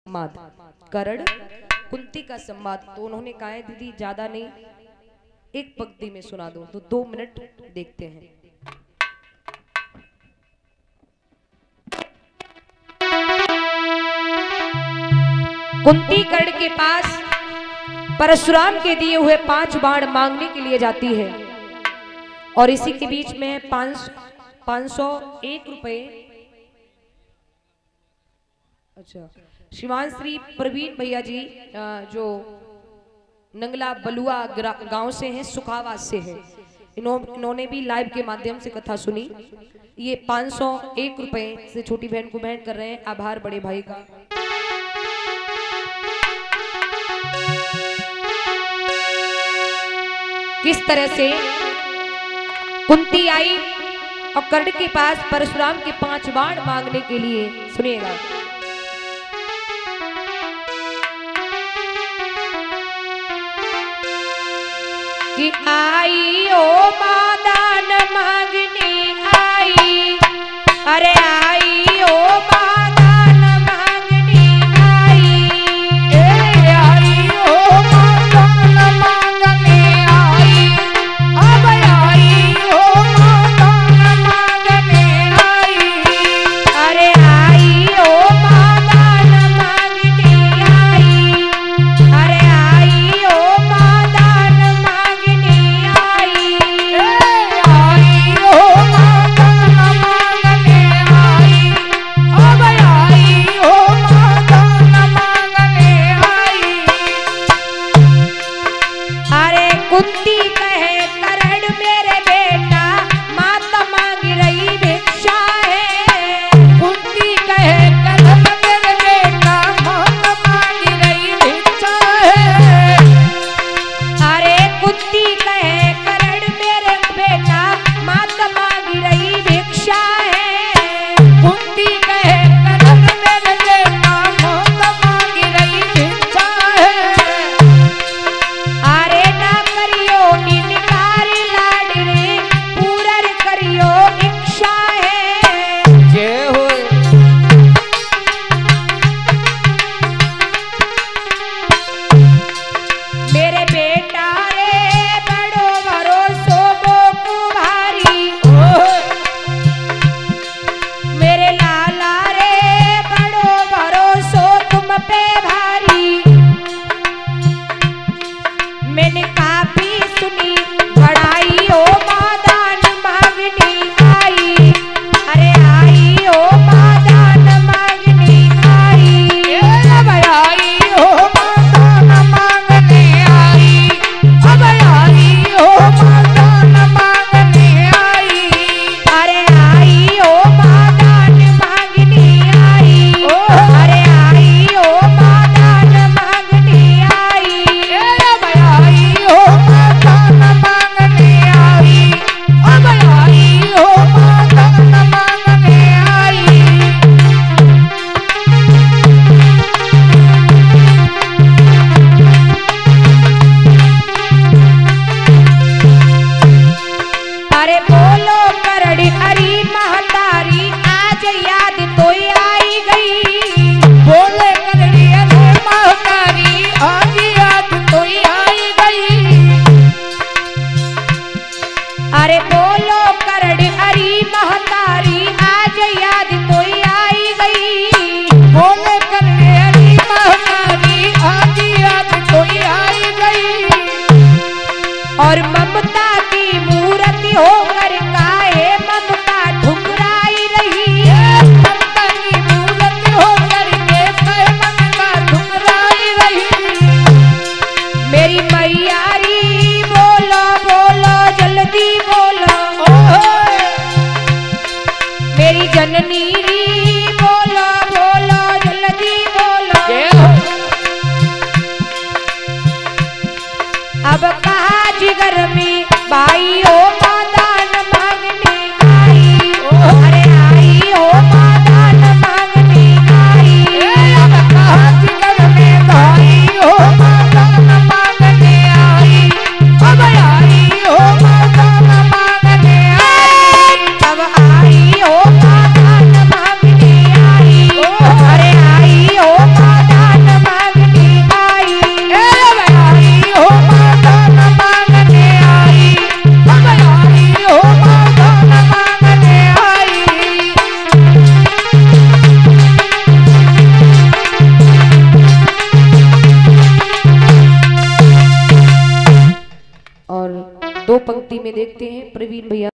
संवाद, करण कुंती का संवाद। तो उन्होंने कहा है दीदी ज्यादा नहीं, एक पंक्ति में सुना दो। तो 2 मिनट देखते हैं। कुंती कर्ण के पास परशुराम के दिए हुए 5 बाण मांगने के लिए जाती है और इसी के बीच में 501 रुपए। अच्छा, शिवान श्री प्रवीण भैया जी जो नंगला बलुआ गांव से हैं, सुखावास से हैं, इन्होंने भी लाइव के माध्यम से कथा सुनी। ये 501 रुपए से छोटी बहन को भेंट कर रहे हैं। आभार बड़े भाई का। किस तरह से कुंती आई और कर्ण के पास परशुराम के 5 बाण मांगने के लिए, सुनिएगा। कि आई ओ मादान मांगने आई, अरे आई ओ मादान मांगने आई, आई ओ मादान मांगने आई, अब आई ओ मादान मांगने आई, अरे आई ओ मादान मांगने आई, अरे आई ओ मादान मांगने आई, आई ओ मादान मांगने आई। दो पंक्ति में देखते हैं प्रवीण भैया।